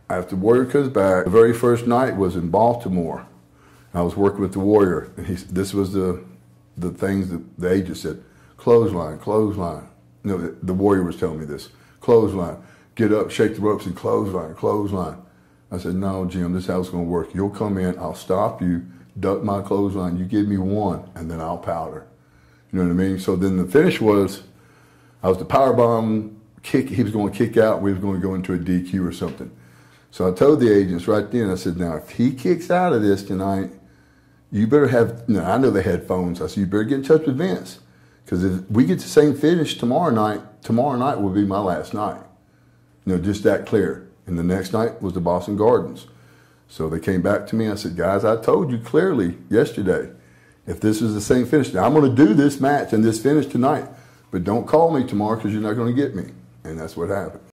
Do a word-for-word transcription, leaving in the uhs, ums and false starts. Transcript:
After Warrior comes back, the very first night was in Baltimore. I was working with the Warrior, and he, this was the the things that the agent said: clothesline, clothesline. No, the, the Warrior was telling me this: clothesline, get up, shake the ropes, and clothesline, clothesline. I said, no, Jim, this is how it's going to work. You'll come in, I'll stop you, duck my clothesline, you give me one, and then I'll powder. You know what I mean? So then the finish was, I was the powerbomb kick. He was going to kick out. We was going to go into a D Q or something. So I told the agents right then, I said, now, if he kicks out of this tonight, you better have, you know, I know they had phones. I said, you better get in touch with Vince. Because if we get the same finish tomorrow night, tomorrow night will be my last night. You know, just that clear. And the next night was the Boston Gardens. So they came back to me. I said, guys, I told you clearly yesterday, if this is the same finish, now I'm going to do this match and this finish tonight. But don't call me tomorrow because you're not going to get me. And that's what happened.